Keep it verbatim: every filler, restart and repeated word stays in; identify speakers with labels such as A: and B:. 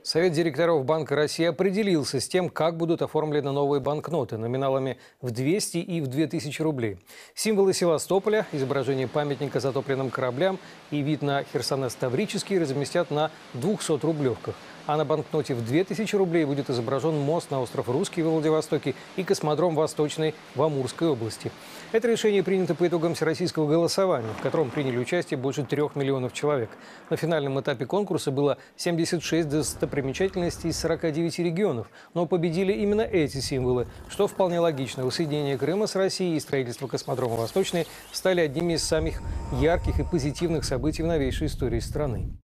A: Совет директоров Банка России определился с тем, как будут оформлены новые банкноты номиналами в двести и в две тысячи рублей. Символы Севастополя, изображение памятника затопленным кораблям и вид на Херсонес Таврический разместят на двухсотрублевках. А на банкноте в две тысячи рублей будет изображен мост на остров Русский в Владивостоке и космодром Восточный в Амурской области. Это решение принято по итогам всероссийского голосования, в котором приняли участие больше трех миллионов человек. На финальном этапе конкурса было семьдесят шесть достопримечательностей из сорока девяти регионов. Но победили именно эти символы, что вполне логично. Воссоединение Крыма с Россией и строительство космодрома Восточный стали одними из самых ярких и позитивных событий в новейшей истории страны.